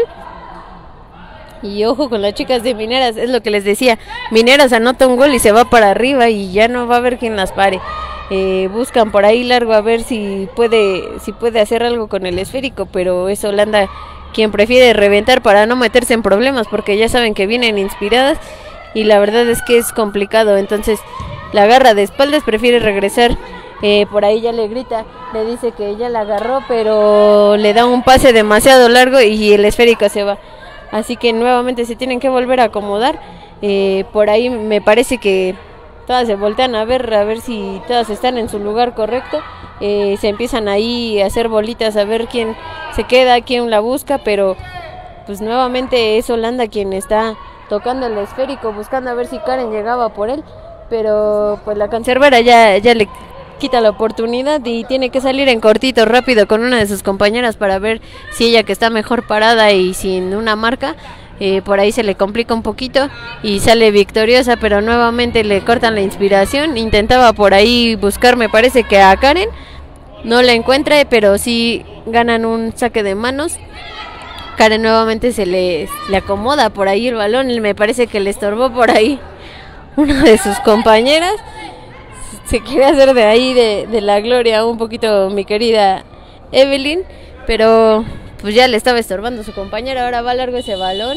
Y ojo con las chicas de Mineras, es lo que les decía, Mineras anota un gol y se va para arriba y ya no va a haber quien las pare. Eh, buscan por ahí largo a ver si puede, si puede hacer algo con el esférico, pero es Holanda quien prefiere reventar para no meterse en problemas, porque ya saben que vienen inspiradas y la verdad es que es complicado. Entonces la agarra de espaldas, prefiere regresar, eh, por ahí ya le grita, le dice que ella la agarró, pero le da un pase demasiado largo y el esférico se va. Así que nuevamente se tienen que volver a acomodar. Eh, por ahí me parece que todas se voltean a ver, a ver si todas están en su lugar correcto. Eh, se empiezan ahí a hacer bolitas a ver quién se queda, quién la busca, pero pues nuevamente es Holanda quien está tocando el esférico, buscando a ver si Karen llegaba por él, pero pues la cancerbera ya, ya le quita la oportunidad y tiene que salir en cortito rápido con una de sus compañeras para ver si ella, que está mejor parada y sin una marca, eh, por ahí se le complica un poquito y sale victoriosa, pero nuevamente le cortan la inspiración. Intentaba por ahí buscar, me parece que a Karen, no la encuentra, pero sí ganan un saque de manos. Karen nuevamente se le, le acomoda por ahí el balón, me parece que le estorbó por ahí una de sus compañeras. Se quiere hacer de ahí de, de la gloria un poquito mi querida Evelyn, pero pues ya le estaba estorbando su compañera. Ahora va largo ese balón.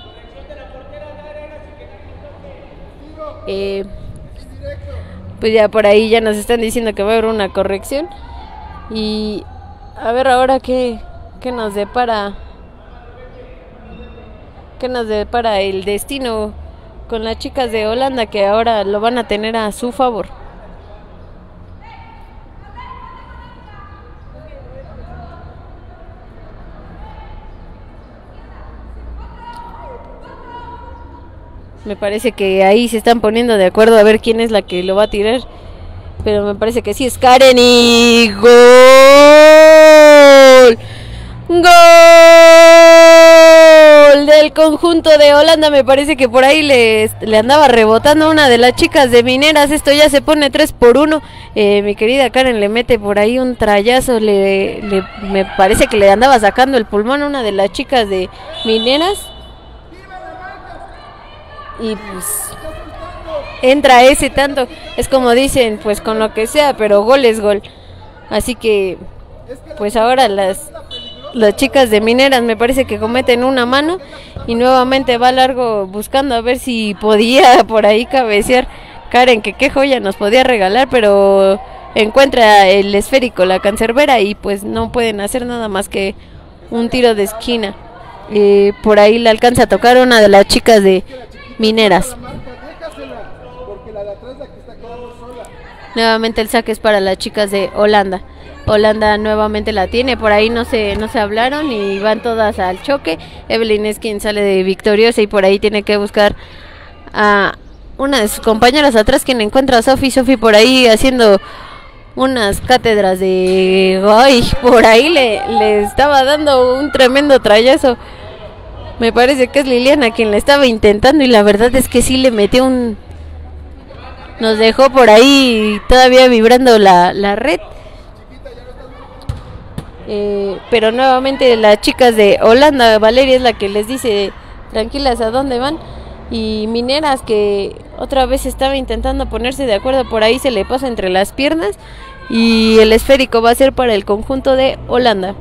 Eh, pues ya por ahí ya nos están diciendo que va a haber una corrección. Y a ver ahora qué, qué nos depara, qué nos depara el destino con las chicas de Holanda, que ahora lo van a tener a su favor. Me parece que ahí se están poniendo de acuerdo a ver quién es la que lo va a tirar. Pero me parece que sí es Karen y ¡gol! ¡Gol! Del conjunto de Holanda. Me parece que por ahí le, le andaba rebotando una de las chicas de Mineras. Esto ya se pone tres por uno. Eh, mi querida Karen le mete por ahí un trayazo. Le, le, me parece que le andaba sacando el pulmón a una de las chicas de Mineras. Y pues entra ese tanto, es como dicen, pues con lo que sea, pero gol es gol. Así que pues ahora las las chicas de Mineras me parece que cometen una mano y nuevamente va largo buscando a ver si podía por ahí cabecear Karen, que qué joya nos podía regalar, pero encuentra el esférico la cancerbera y pues no pueden hacer nada más que un tiro de esquina. Eh, por ahí le alcanza a tocar una de las chicas de Mineras. Nuevamente el saque es para las chicas de Holanda. Holanda nuevamente la tiene, por ahí no se, no se hablaron y van todas al choque. Evelyn es quien sale de victoriosa y por ahí tiene que buscar a una de sus compañeras atrás, quien encuentra a Sofi. Sofi por ahí haciendo unas cátedras de... ¡Ay! Por ahí le, le estaba dando un tremendo trayazo. Me parece que es Liliana quien le estaba intentando y la verdad es que sí le metió un... Nos dejó por ahí todavía vibrando la, la red. eh, pero nuevamente las chicas de Holanda, Valeria es la que les dice tranquilas a dónde van, y Mineras, que otra vez estaba intentando ponerse de acuerdo, por ahí se le pasa entre las piernas, y el esférico va a ser para el conjunto de Holanda.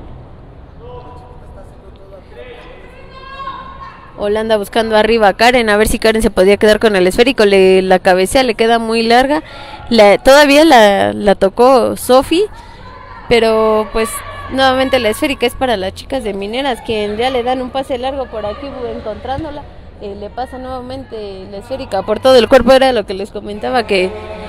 Holanda buscando arriba a Karen, a ver si Karen se podía quedar con el esférico. Le, la cabecea le queda muy larga. La, todavía la, la tocó Sofi, pero pues nuevamente la esférica es para las chicas de Mineras, que ya le dan un pase largo por aquí encontrándola. Eh, le pasa nuevamente la esférica por todo el cuerpo. Era lo que les comentaba, que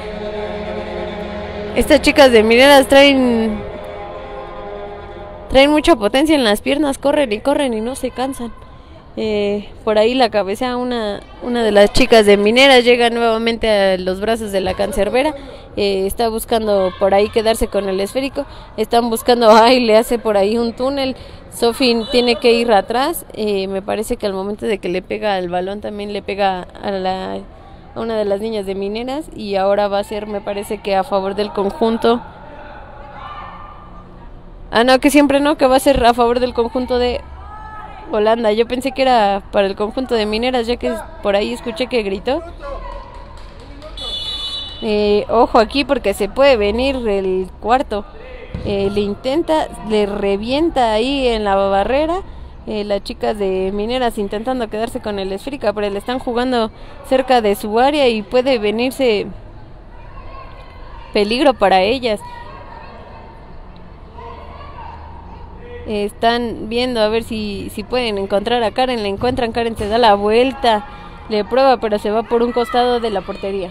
estas chicas de Mineras traen traen mucha potencia en las piernas, corren y corren y no se cansan. Eh, por ahí la cabecea una, una de las chicas de Mineras, llega nuevamente a los brazos de la cancerbera, eh, está buscando por ahí quedarse con el esférico, están buscando, ay, le hace por ahí un túnel, Sofi tiene que ir atrás, eh, me parece que al momento de que le pega al balón también le pega a, la, a una de las niñas de Mineras, y ahora va a ser, me parece que a favor del conjunto, ah no, que siempre no, que va a ser a favor del conjunto de Holanda. Yo pensé que era para el conjunto de Mineras, ya que por ahí escuché que gritó. Eh, ojo aquí porque se puede venir el cuarto. Eh, le intenta, le revienta ahí en la barrera. Eh, las chicas de Mineras intentando quedarse con el esférica, pero le están jugando cerca de su área y puede venirse peligro para ellas. Están viendo a ver si, si pueden encontrar a Karen, la encuentran, Karen se da la vuelta, le prueba, pero se va por un costado de la portería.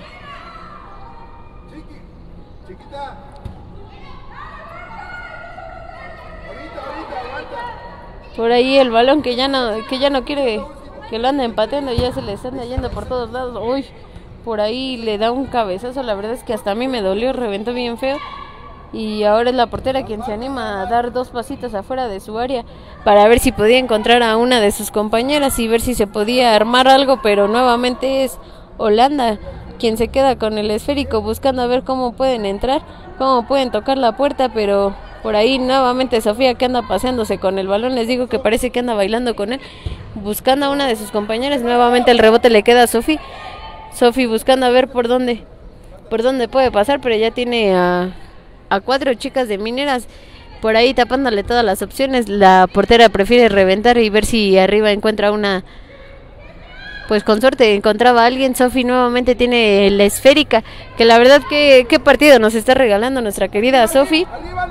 Por ahí el balón que ya no, que ya no quiere, que lo anda empateando, ya se le están yendo por todos lados. Uy, por ahí le da un cabezazo, la verdad es que hasta a mí me dolió, reventó bien feo. Y ahora es la portera quien se anima a dar dos pasitos afuera de su área para ver si podía encontrar a una de sus compañeras y ver si se podía armar algo, pero nuevamente es Holanda quien se queda con el esférico buscando a ver cómo pueden entrar, cómo pueden tocar la puerta, pero por ahí nuevamente Sofía, que anda paseándose con el balón, les digo que parece que anda bailando con él, buscando a una de sus compañeras. Nuevamente el rebote le queda a Sofi, Sofi buscando a ver por dónde, por dónde puede pasar, pero ya tiene a a cuatro chicas de Mineras por ahí tapándole todas las opciones. La portera prefiere reventar y ver si arriba encuentra una, pues con suerte encontraba a alguien. Sofi nuevamente tiene la esférica, que la verdad que qué partido nos está regalando nuestra querida Sofi.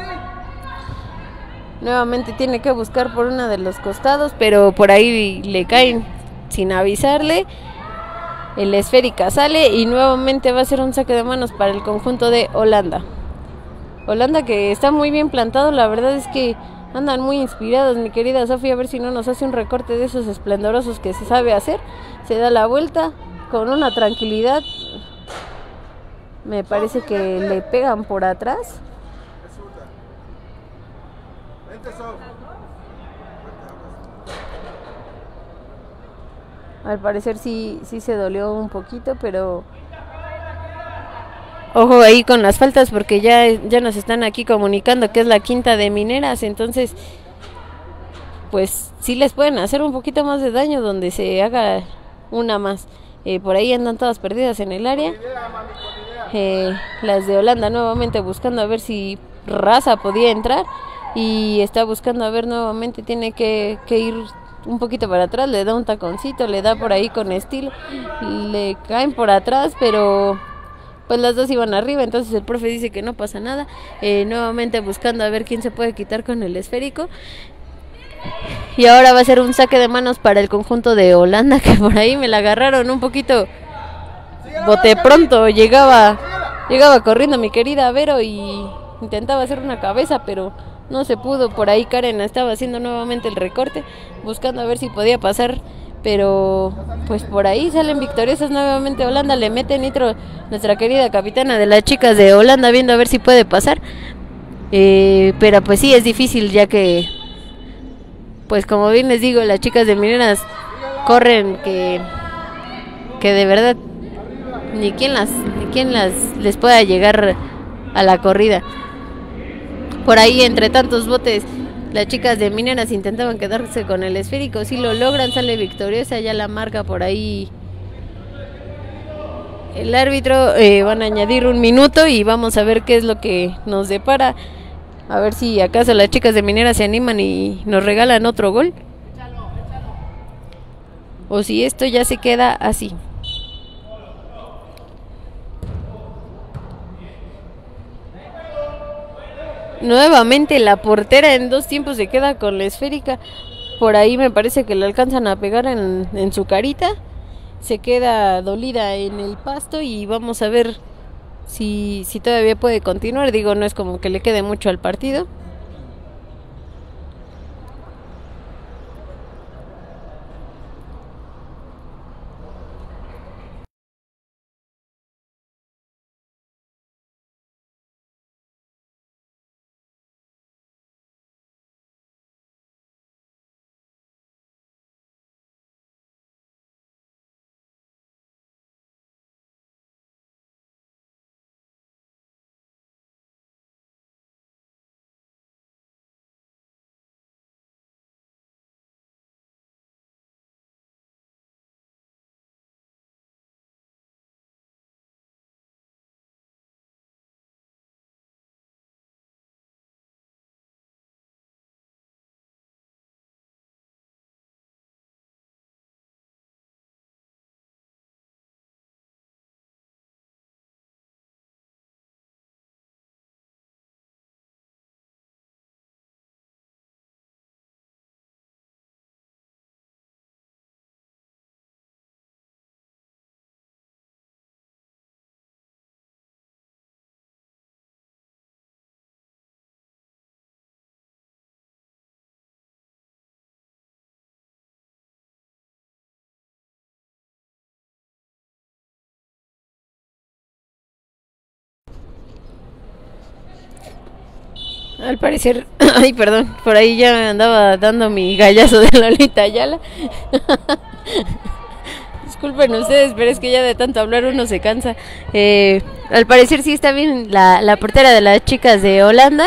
Nuevamente tiene que buscar por uno de los costados, pero por ahí le caen sin avisarle. El esférica sale y nuevamente va a ser un saque de manos para el conjunto de Holanda. Holanda que está muy bien plantado, la verdad es que andan muy inspirados, mi querida Sofía, a ver si no nos hace un recorte de esos esplendorosos que se sabe hacer. Se da la vuelta con una tranquilidad, me parece que le pegan por atrás. Al parecer sí, sí se dolió un poquito, pero ojo ahí con las faltas porque ya, ya nos están aquí comunicando que es la quinta de Mineras, entonces pues sí les pueden hacer un poquito más de daño donde se haga una más. Eh, por ahí andan todas perdidas en el área. Eh, las de Holanda nuevamente buscando a ver si Raza podía entrar y está buscando a ver nuevamente, tiene que, que ir un poquito para atrás, le da un taconcito, le da por ahí con estilo, le caen por atrás, pero pues las dos iban arriba, entonces el profe dice que no pasa nada. Eh, nuevamente buscando a ver quién se puede quitar con el esférico. Y ahora va a ser un saque de manos para el conjunto de Holanda, que por ahí me la agarraron un poquito bote pronto. Llegaba, llegaba corriendo mi querida Vero y intentaba hacer una cabeza, pero no se pudo. Por ahí Karen estaba haciendo nuevamente el recorte, buscando a ver si podía pasar, pero pues por ahí salen victoriosas nuevamente Holanda. Le mete nitro nuestra querida capitana de las chicas de Holanda, viendo a ver si puede pasar, eh, pero pues sí es difícil, ya que pues como bien les digo, las chicas de Mineras corren que que de verdad ni quien las ni quien las les pueda llegar a la corrida. Por ahí entre tantos botes las chicas de Mineras intentaban quedarse con el esférico, si lo logran sale victoriosa, ya la marca por ahí el árbitro. Eh, van a añadir un minuto y vamos a ver qué es lo que nos depara, a ver si acaso las chicas de Mineras se animan y nos regalan otro gol, o si esto ya se queda así. Nuevamente la portera en dos tiempos se queda con la esférica. Por ahí me parece que le alcanzan a pegar en, en su carita. Se queda dolida en el pasto y vamos a ver si, si todavía puede continuar. Digo, no es como que le quede mucho al partido. Al parecer, ay, perdón, por ahí ya andaba dando mi gallazo de Lolita Ayala. Disculpen ustedes, pero es que ya de tanto hablar uno se cansa. Eh, al parecer sí está bien la, la portera de las chicas de Holanda.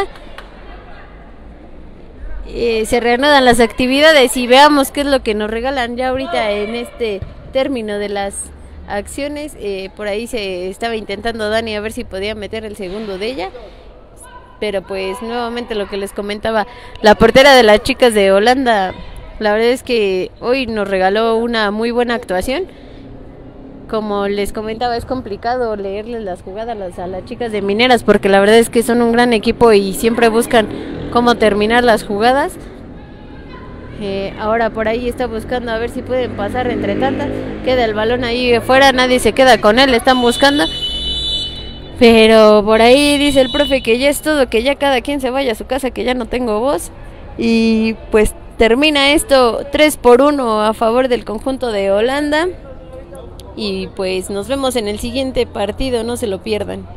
Eh, se reanudan las actividades y veamos qué es lo que nos regalan ya ahorita en este término de las acciones. Eh, por ahí se estaba intentando Dani a ver si podía meter el segundo de ella. Pero pues nuevamente lo que les comentaba, la portera de las chicas de Holanda, la verdad es que hoy nos regaló una muy buena actuación. Como les comentaba, es complicado leerles las jugadas a las, a las chicas de Mineras, porque la verdad es que son un gran equipo y siempre buscan cómo terminar las jugadas. Eh, ahora por ahí está buscando a ver si pueden pasar entre tantas. Queda el balón ahí afuera, nadie se queda con él, están buscando. Pero por ahí dice el profe que ya es todo, que ya cada quien se vaya a su casa, que ya no tengo voz. Y pues termina esto tres por uno a favor del conjunto de Holanda. Y pues nos vemos en el siguiente partido, no se lo pierdan.